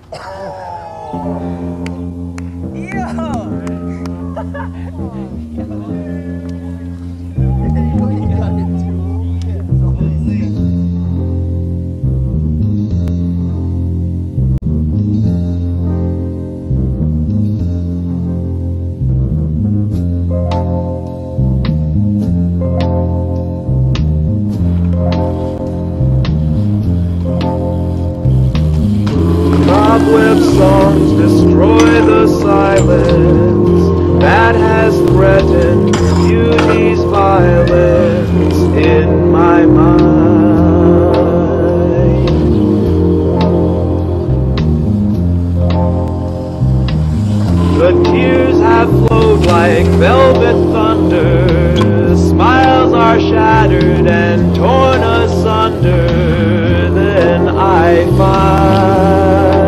Cobweb songs destroy the silence that has threatened beauty's violence in my mind. The tears have flowed like velvet thunder, smiles are shattered and torn asunder, then I find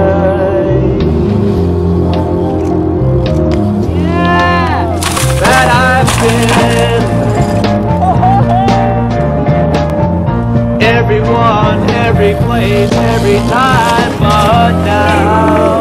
everyone, every place, every time, but now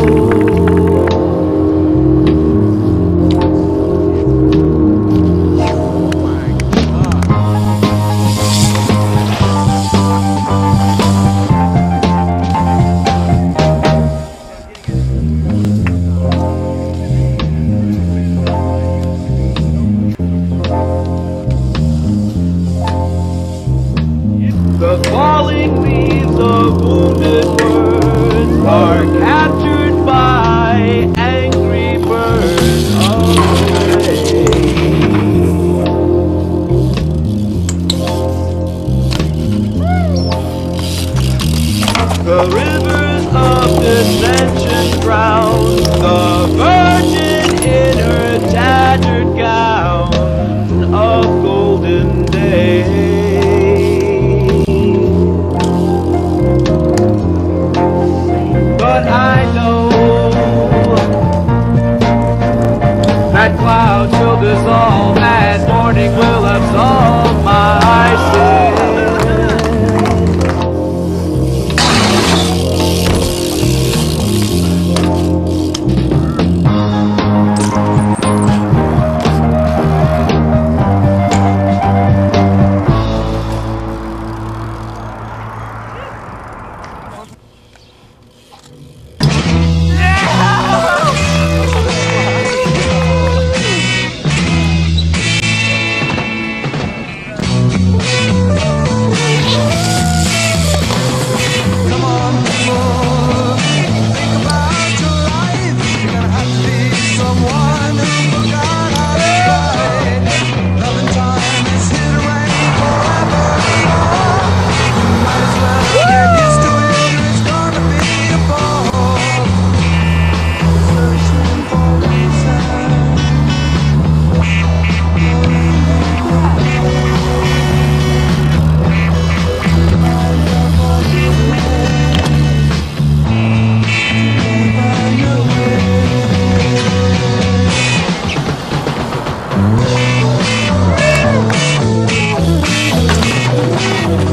the falling leaves of wounded words are captured by angry birds away. The rivers of dissension drown the virgin in her tattered gown of golden days. But I know that clouds will dissolve and morning will absolve my sin.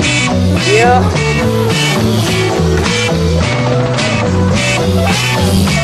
Yeah.